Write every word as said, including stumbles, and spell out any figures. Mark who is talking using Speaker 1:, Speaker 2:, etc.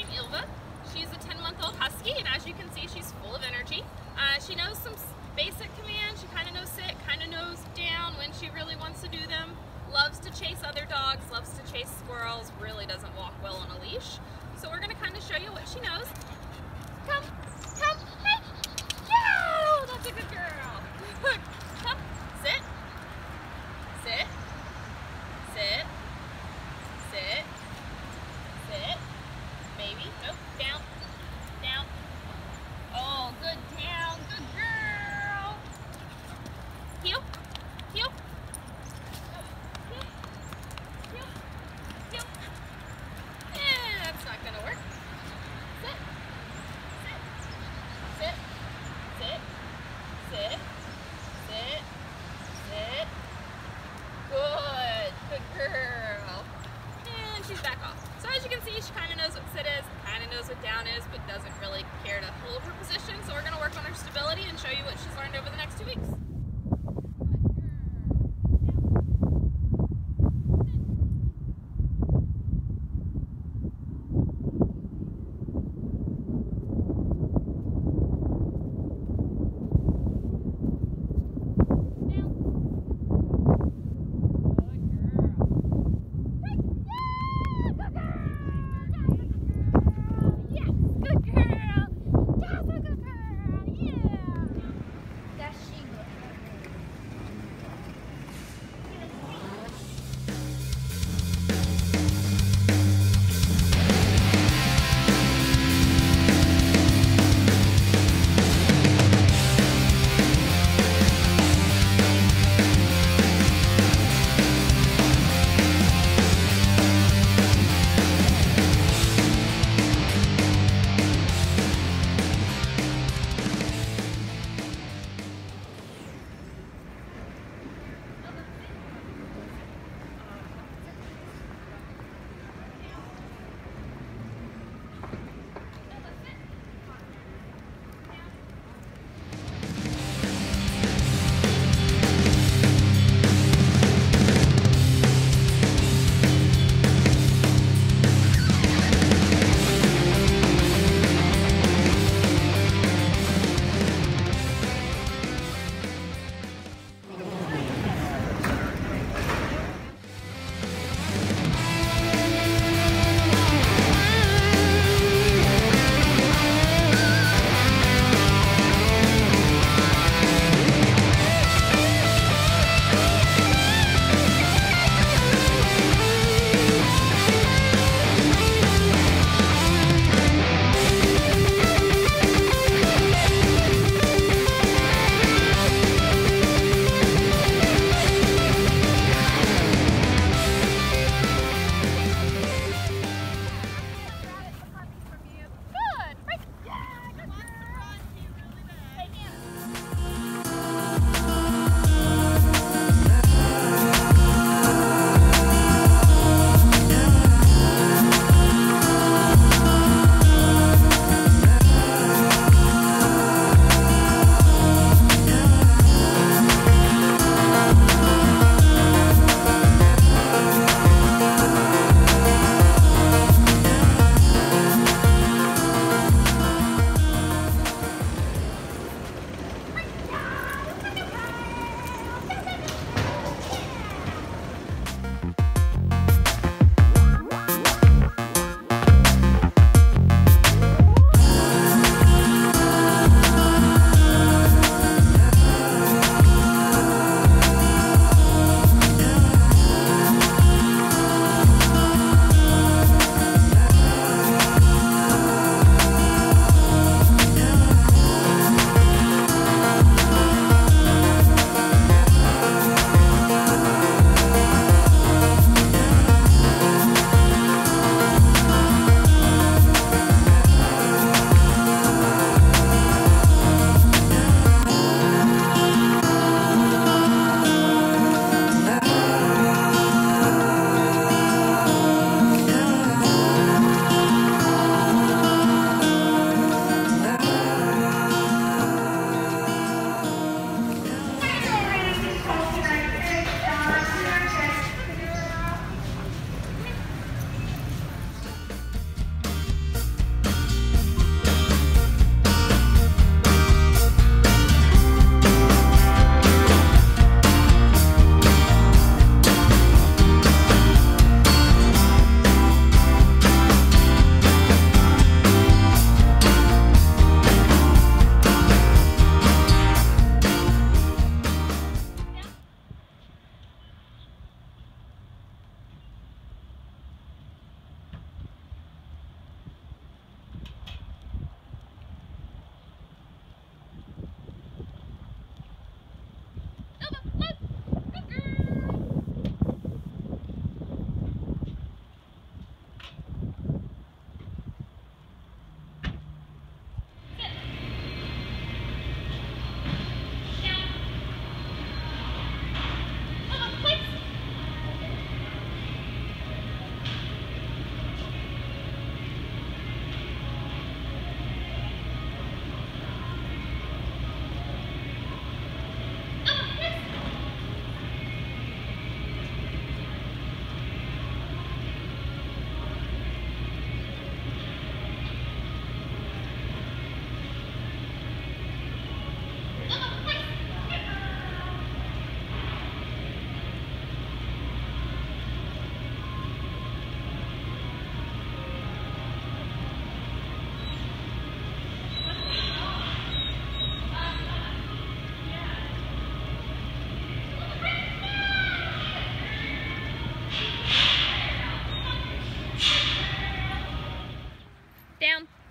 Speaker 1: named Ylva. She's a ten month old Husky, and as you can see, she's full of energy. Uh, she knows some basic commands. She kind of knows sit, kind of knows down when she really wants to do them. Loves to chase other dogs, loves to chase squirrels, really doesn't walk well on a leash. So we're going to kind of show you what she knows. Come, come, hey, yeah, that's a good girl. Come, sit, sit, sit, sit, sit, maybe, nope, down, down. Oh, good, down, good girl. Heel, heel. She's back off. So as you can see, she kind of knows what sit is, kind of knows what down down.